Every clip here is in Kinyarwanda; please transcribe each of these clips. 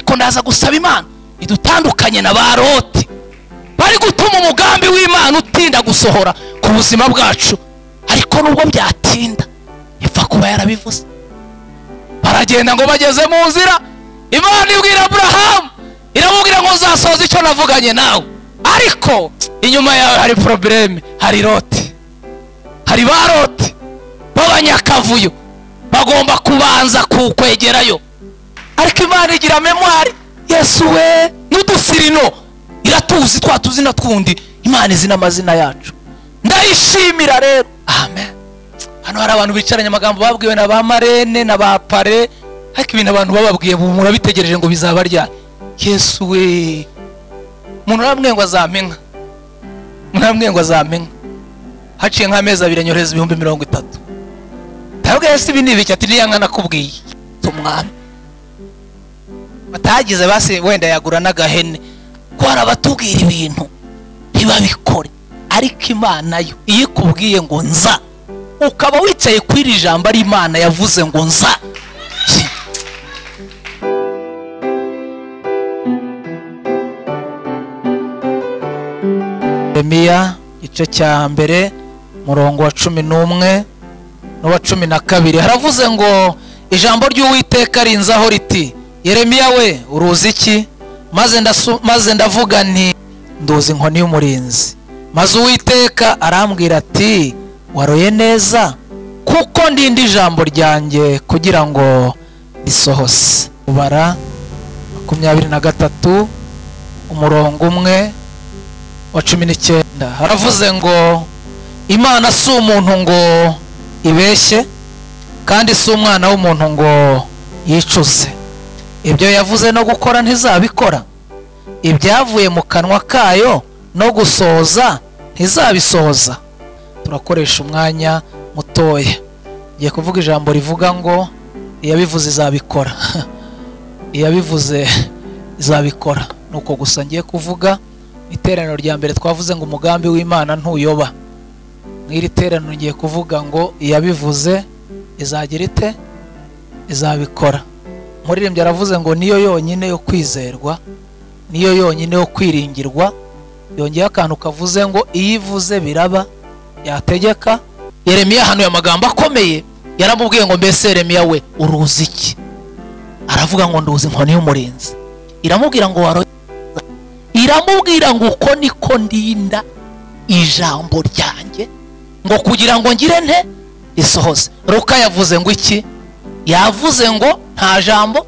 ariko ndaza gusaba Imana idutandukanye na ba Loti bari gutuma umugambi w'Imana utinda gusohora ku buzima bwacu, ariko nubwo byatinda ipfa kuba yarabivuze. Baragenda ngo bageze mu nzira, Imana ibwira Aburahamu, iramubwira ngo uzasohoza icyo navuganye nawe, ariko inyuma yawe hari probleme, hari Loti, hari ba Loti b'abanyakavuyo bagomba kubanza kukwegerayo. Ariko Imana igira memwari. Yesu we n'udusirino iratuzi twa tuzina twundi, Imana izina amazina yacu. Ndayishimira rero. Amen. Hano hari abantu bicaranye amagambo babwiwe na ba Marene na ba Pare, ariko ibintu abantu bababwiye bumura bitegereje ngo bizaba ryari. Yesu we umuntu aramwe ngo azamenga, umuntu aramwe ngo azamenga. Haciye nk'amezi 2 anyoreza 30,000. Tabwe Yesu ibi nibiki ati niyanga nakubwiye tumwana batagize basi wenda yagura n'agahene ko arabatubwira ibintu ntibabikore, ariko Imana yo iyikubwiye ngo nza ukaba wicaye kwiri jambo ari Imana yavuze ngo nza. Yeremiya igice cya mbere murongo wa 11 n'uwa 12 haravuze ngo ijambo ry'Uwiteka rinzaho riti, Yeremiya we uruzi iki? Maze ndavuga nti nduzi inkoni y'umurinzi. Maze Uwiteka arambwira ati waroye neza kuko ndindi ijambo ryanjye kugira ngo risohose. Ubara 23 umurongo 1 wa 19 haravuze ngo Imana si umuntu ngo ibeshye, kandi si umwana w'umuntu ngo yicuze. Ibyo yavuze no gukora ntizabikora, ibyavuye mu kanwa kayo no gusohoza ntizabisohoza. Turakoresha umwanya mutoya, ngiye kuvuga ijambo rivuga ngo iyabivuze izabikora. Iyabivuze izabikora. Nuko gusa ngiye kuvuga iteraniro rya mbere twavuze ngo umugambi w'Imana ntuyoba. Mwiri teraniro ngiye kuvuga ngo iyabivuze izagira ite? Izabikora. Muririmbyi aravuze ngo niyo yonyine yo kwizerwa, niyo yonyine yo kwiringirwa. Yongeye akantu kavuze ngo iyivuze biraba, yategeka. Yeremiya hano ya magambo akomeye yaramubwiye ngo mbese Yeremiya we uruzi iki? Aravuga ngo nduzi inkoni y'umurinzi. Iramubwira ngo waro, iramubwira ngo uko niko ndinda ijambo ryanjye ngo kugira ngo ngire nte isohoze. Luka yavuze ngo iki? Yavuze ngo nta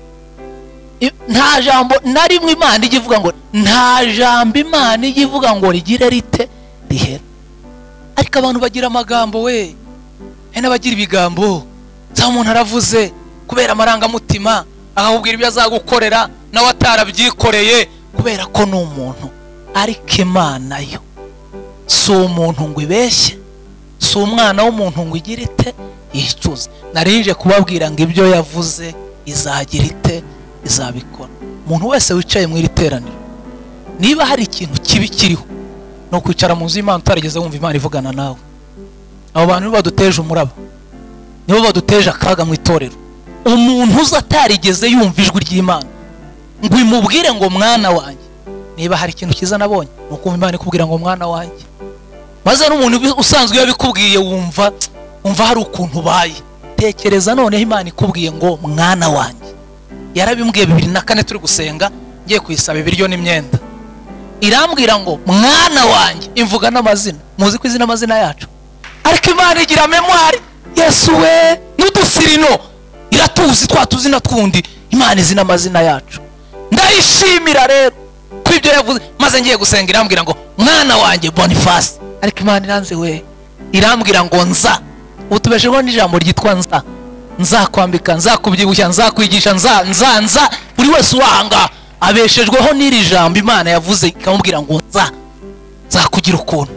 jambo na rimwe Imana igivuga ngo nta jambo Imana igivuga ngo rigire rite rihera. Ariko abantu bagira amagambo we, n'abagira ibigambo za umuntu aravuze kubera amarangamutima akakubwira ibyo azagukorera nawe atarabyikoreye kubera ko ni umuntu. Ariko Imana yo si umuntu ngo ibeshye, si umwana w'umuntu ngo igire ite yicuze. Narinje kubabwira ngo ibyo yavuze izagira ite izabikora. Umuntu wese wicaye mu iri teraniro, niba hari ikintu kibi kiriho no kwicara mu nzu y'Imana utarigeze wumva Imana ivugana nawe. Abo bantu nibo baduteje umuraba, nibo baduteje akaga mu itorero. Umuntu uza atarigeze yumva ijwi ry'Imana ngo imubwire ngo mwana wanjye, niba hari ikintu kiza nabonye nuko Imana ikubwira ngo mwana wanjye, maze n'umuntu usanzwe yabikubwiye wumva hari ukuntu baye. Tekereza noneho Imana ikubwiye ngo mwana wanjye. Yarabimbwiye 2004 turi gusenga ngiye kuyisaba ibiryo n'imyenda, irambwira ngo mwana wanjye, imvuga n'amazina. Muzi ko izina amazina yacu, ariko Imana igira memwari. Yesu we n'udusirino iratuzi twa tuzina twundi, Imana izina amazina yacu. Ndayishimira rero ko ibyo yavuze. Maze ngiye gusenga irambwira ngo mwana wanjye Boniface, ariko Imana iranze we irambwira ngo nza. Utubesheho n'ijambo ryitwa nza. Nzakwambika, nzakubyibushya, nzakwigisha, nza. Buri wese wahanga abeshejweho n'iri jambo Imana yavuze ikamubwira ngo nzakugira ukuntu.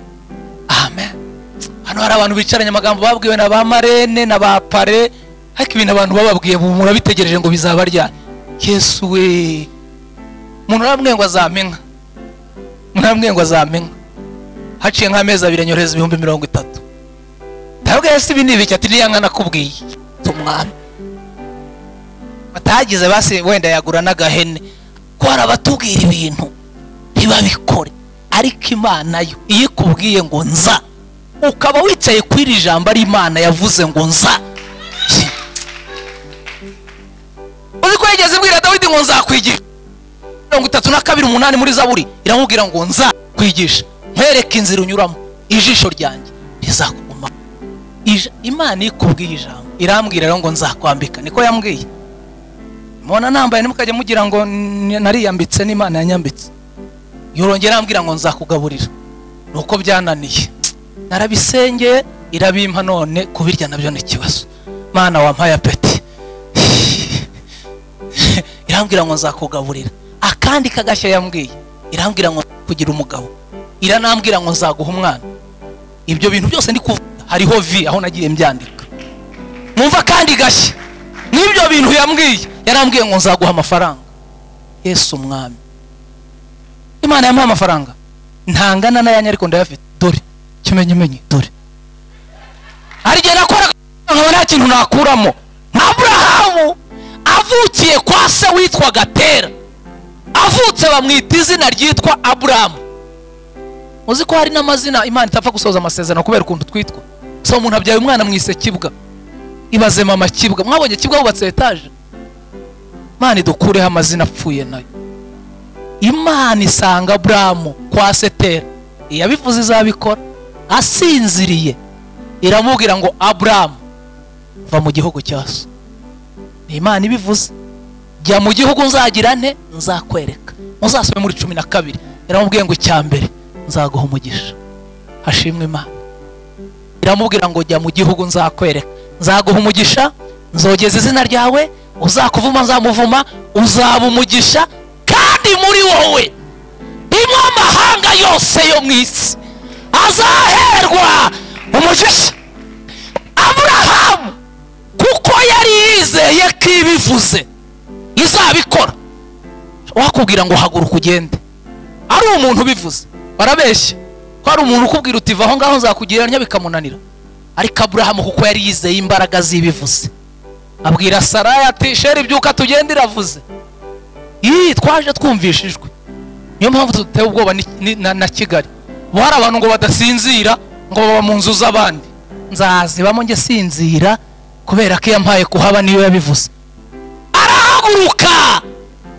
Amen. Hano hari abantu bicaranye amagambo babwiwe na ba Marene na ba Pare, ariko ibintu abantu bababwiye bumura bitegereje ngo bizaba ryari. Yesu we umuntu aramwe ngo azamenga, umuntu aramwe ngo azamenga. Haciye nk'amezi 2 anyoreza 30,000. Tabwe Yesu ibi nibiki ati niyanga nakubwiye tumwana atagize basi wenda yagura n'agahene ko arabatubwira ibintu ntibabikore. Ariko Imana yo iyo ikubwiye ngo nza, ukaba wicaye kwiri jambo ari Imana yavuze ngo nza. Uzi ko yageze mbwira Dawidi ngo nzakwigisha 32:8 muri Zaburi iramubwira ngo nza kwigisha nkwereka inzira unyuramo, ijisho ryanjye rizakuguma. Imana ikubwiye ijambo irambwira rero ngo nzakwambika, niko yambwiye. Mubona nambaye nimukajya mugira ngo nariyambitse, n'Imana yanyambitse. Yorongera ambwira ngo nzakugaburira, nuko byananiye narabisengeye irabimpa, none kubirya nabyo ni kibazo. Mana wampaye apeti. Irambwira ngo nzakugaburira. Akandi kagashya yambwiye irambwira ngo kugira umugabo, iranambwira ngo nzaguha umwana. Ibyo bintu byose ndi kuvuga hariho vi aho nagiye mbyandika. Mwumva kandi gashya n'ibyo bintu yambwiye, yarambwiye ngo nzaguha amafaranga. Yesu umwami, Imana yampaye amafaranga ntangana n'ayanya ariko ndayafite. Dore kimenye dore arigiye nakora nkabona nta kintu nakuramo. Aburahamu avukiye kwa se witwaga Tera, avutse bamwita izina ryitwa Aburahamu. Uzi ko hari n'amazina Imana itapfa gusoza amasezerano kubera ukuntu twitwa. So umuntu abyaye umwana mwise Kibwa, ibaze mama Kibwa. Mwabonye Kibwa bubatse etaje? Imana idukureho amazina apfuye nayo. Imana isanga Aburahamu kwa se Tera, yabivuze izabikora. Asinziriye iramubwira ngo Aburahamu va mu gihugu cyaso. Ni Imana ibivuze. Jya mu gihugu nzagira nte nzakwereka. Muzasome muri 12 iramubwiye ngo icyambere nzaguha umugisha. Hashimwe Imana. Iramubwira ngo jya mu gihugu nzakwereka, nzaguha umugisha, nzogeza izina ryawe, uzakuvuma nzamuvuma, uzaba umugisha, kandi muri wowe imwe amahanga yose yo mu isi azaherwa umugisha. Aburahamu kuko yari yizeye ko ibivuze izabikora. Wakubwira ngo haguruka ugende, ari umuntu bivuze barabeshya. Ko ari umuntu ukubwira uti va aho ngaho nzakugirira bikamunanira. Ariko Aburahamu kuko yari yizeye imbaraga zibivuze, abwira Sarayi ati sheri byuka tugende, iravuze. Twaje twumvishijwe. Niyo mpamvu tutewe ubwoba na Kigali. Bo hari abantu ngo badasinzira ngo baba mu nzu z'abandi. Nzazibamo nge sinzira kubera ko yampaye kuhaba niyo yabivuze. Arahaguruka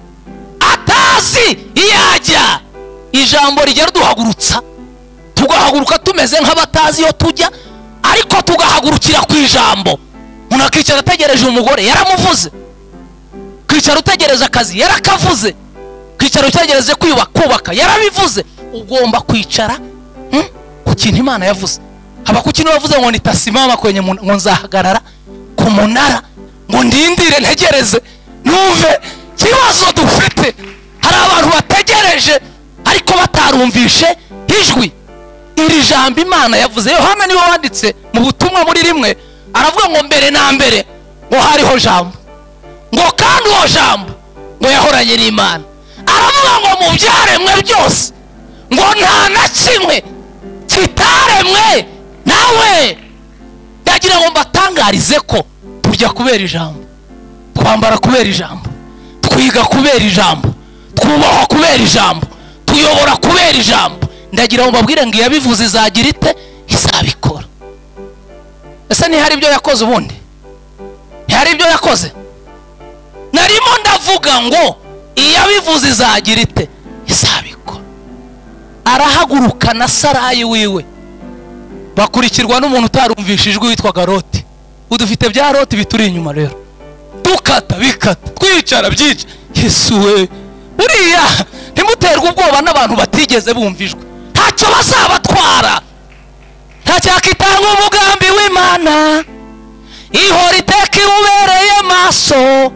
atazi iyajya. Ijambo rijya ruduhagurutsa, tugahaguruka tumeze nk'abatazi iyo tujya, ariko tugahagurukira ku ijambo. Umuntu akicara ategereje umugore yaramuvuze, kwicara utegereje akazi yarakavuze, kwicara utegereje kubaka yarabivuze. Ugomba kwicara ku kintu Imana yavuze. Haba ku kintu yavuze ngo nitasimama kwenye ngo nzahagarara ku munara ngo ndindire ntegereze numve kibazo dufite. Hari abantu bategereje ariko batarumvishe ijwi. Iri jambo Imana yavuze. Yohana niwe wanditse mu butumwa muri rimwe, aravuga ngo mbere na mbere ngo hariho jambo, ngo kandi uwo jambo ngo yahoranye n'Imana. Aravuga ngo mu byaremwe byose ngo nta na kimwe kitaremwe nawe. Ndagira ngo mbatangarize ko turya kubera ijambo, twambara kubera ijambo, twiga kubera ijambo, twubaha kubera ijambo, tuyobora kubera ijambo. Ndagira ngo mbabwire ngo yabivuze izagira ite izabikora. Ese ni hari ibyo yakoze ubundi? Ntihari ibyo yakoze? Narimo ndavuga ngo iyabivuze izagira ite izabikora. Arahaguruka na Sarayi wiwe bakurikirwa n'umuntu utarumvishijwe witwaga Loti. Udufite bya Loti bituri inyuma rero, dukata bikata twicara byica. Yesu we, uriya ntimuterwe ubwoba n'abantu batigeze bumvijwe. Ntacyo bazabatwara, ntacyakitanga umugambi w'Imana. Ihora iteka imubereye maso,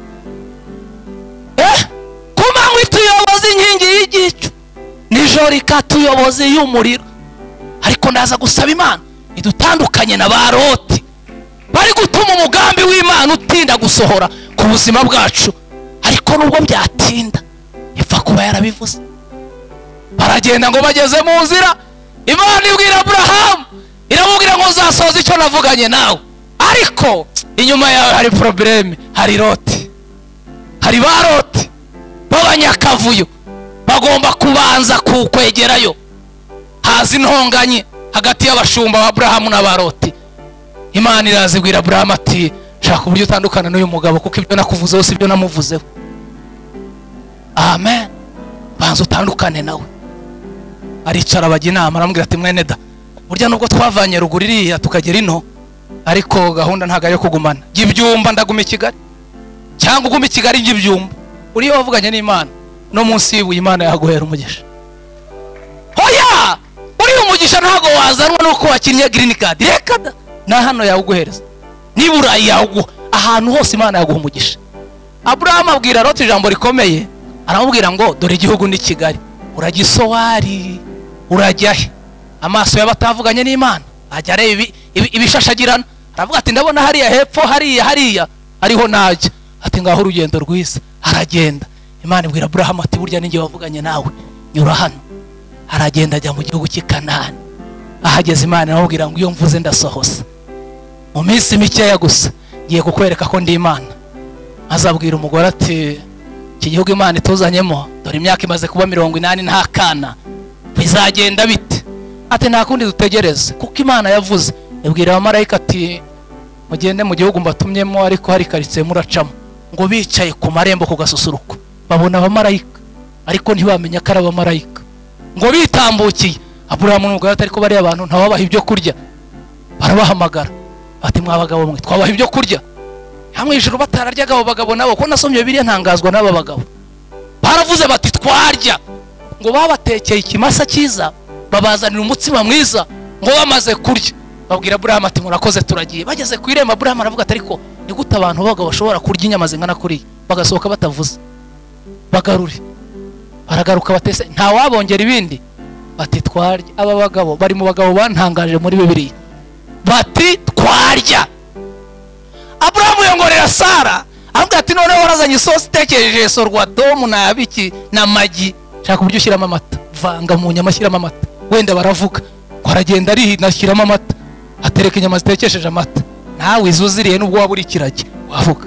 kumanywa ituyoboza inkingi y'igicu, nijoro ikatuyoboza y'umuriro. Ariko ndaza gusaba Imana idutandukanye na ba Loti bari gutuma umugambi w'Imana utinda gusohora ku buzima bwacu. Ariko nubwo byatinda ipfa kuba yarabivuze. Baragenda ngo bageze mu nzira, Imana ibwira Aburahamu, iramubwira ngo uzasoza icyo navuganye nawe. Ariko inyuma yawe hari probleme, hari Loti. hari ba Loti b'abanyakavuyo bagomba kubanza kukwegerayo. Haza intonganye hagati y'abashumba ba Aburahamu na ba Loti. Imana irazibwira Aburahamu ati shaka uburyo utandukana n'uyu mugabo kuko ibyo nakuvuzeho si byo namuvuzeho. Amen. Banza utandukane nawe. Aricara bajya inama aramubwira ati mwene da, burya nubwo twavanye ruguru iriya tukagera ino, ariko gahunda ntago ari yo kugumana. Gibyumba ndaguma i Kigali cyangwa uguma i Kigali Gibyumba. Uriyo wavuganye n'Imana no munsi y'ubu Imana yaguhera umugisha. Hoya! Uri umugisha ntago wazanwa nuko wakinnye green card. Reka da. Na hano yawuguhereza. Nibura yaguha ahantu hose Imana yaguha umugisha. Aburahamu abwira Loti ijambo rikomeye. Aramubwira ngo dore igihugu ni Kigali. Uragisowari. Urajya he? Amaso y'abatavuganye n'Imana ajya areba ibishashagirana. Aravuga ati ndabona hariya hepfo hariya ariho najya. Ati ngaho urugendo rwiza. Aragenda. Imana ibwira Aburahamu ati burya ninjye wavuganye nawe, nyura hano. Aragenda ajya mu gihugu cy'i Kanani. Ahageze Imana iramubwira ngo iyo mvuze ndasohoza. Mu minsi mikeya gusa ngiye kukwereka ko ndi Imana. Azabwira umugore ati iki gihugu Imana ituzanyemo dore imyaka imaze kuba 80 nta kana, bizagenda bite? Ati nta kundi dutegereze kuko Imana yavuze. Ibwira abamarayika ati mugende mu gihugu mbatumyemo, ariko hari karitsiye muracamo. Ngo bicaye ku marembo ku gasusuruko babona abamarayika ariko ntibamenya ko ari abamarayika. Ngo bitambukiye Aburahamu n'umugore ati ariko bari abantu ntawabaha ibyo kurya. Barabahamagara ati mwabagabo mwe twabaha ibyo kurya. Hamwe ijuru batararyaga abo bagabo nabo ko nasomye Bibiliya ntangazwa n'aba bagabo. Baravuze bati twarya. Ngo babatekeye ikimasa cyiza babazanira umutsima mwiza. Ngo bamaze kurya babwira Aburahamu ati murakoze turagiye. Bageze ku irembo Aburahamu aravuga ati ariko ni gute abantu bagabo bashobora kurya inyama zingana kuri bagasohoka batavuze? Bagarure. Baragaruka batese nta wabongera ibindi. Bati twarya. Aba bagabo bari mu bagabo bantangaje muri Bibiliya. Bati twarya. Aburahamu yongorera Sara avuga ati none warazanye isosi itekereje sorwa domu na abiki na magi, shaka uburyo ushyiramo amata, vanga mu nyama shyiramo amata. Wenda baravuga ko aragenda ari nashyiramo amata, atereka inyama zitekesheje amata. Nawe izuziriye nubwo waburi kirage wavuga.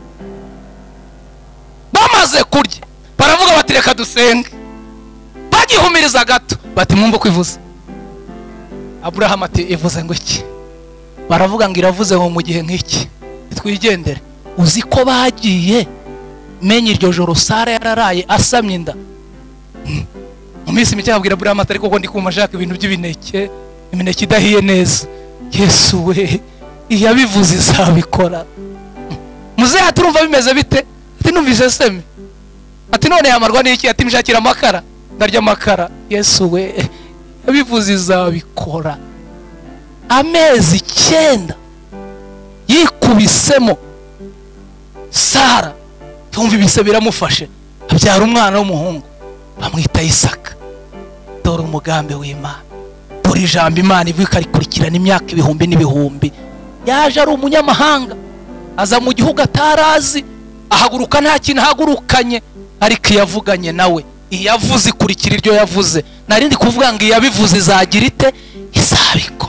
Bamaze kurya baravuga bati reka dusenge. Bagihumiriza gato bati mwumva ko ivuze. Aburahamu ati ivuze ngo iki? Baravuga ngo iravuze ngo mu gihe nk'iki twigendere. Uzi ko bagiye menye iryo joro Sara yararaye asamye inda. Mu minsi mike abwira Aburahamu ati ariko ko ndi kumva shaka ibintu by'ibineke, imineke idahiye neza. Yesu we iyabivuze izabikora. Muzehe turumva bimeze bite? Ati numvise seme. Ati none yamarwa n'iki? Ati mshakira amakara. Ndarya amakara. Yesu we yabivuze izabikora. Amezi 9 yikubisemo Sara tumva ibise biramufashe abyara umwana w'umuhungu bamwita Isaka. Dore umugambi w'Imana, dore ijambo Imana ivuga rikurikirana imyaka ibihumbi n'ibihumbi. Yaje ari umunyamahanga aza mu gihugu atarazi, ahaguruka nta kintu ahagurukanye, ariko yavuganye nawe iyavuze ikurikira iryo yavuze. Narindi kuvuga ngo iyabivuze izagira ite? Izabikora.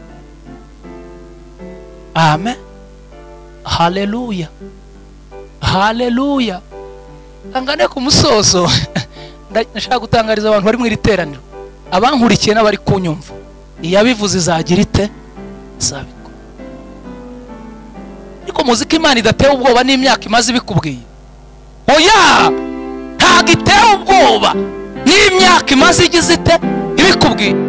Amen. Haleluya. Haleluya. Angane ku musozo ndashaka gutangariza abantu bari mu iteraniro, abankurikiye n'abari kunyumva, iyabivuze izagira ite? Izabikora. Ariko muzika Imana idatewe ubwoba n'imyaka imaze ibikubwiye. Oya, ntago itewe ubwoba n'imyaka imaze igize ite ibikubwiye.